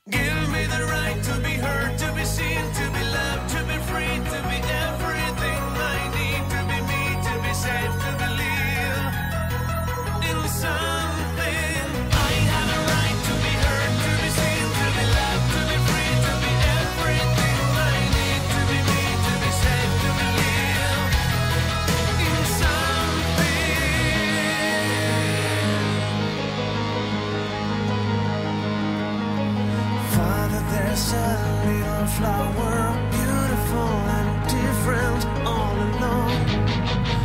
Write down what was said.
Give me the right to be heard, to be seen, to be loved, to be free, to be everything I need, to be me, to be safe, to believe in something. I have a right to be heard, to be seen, to be loved, to be free, to be everything I need, to be me, to be safe, to believe in something. Father, there's a little flower, beautiful and different, all alone.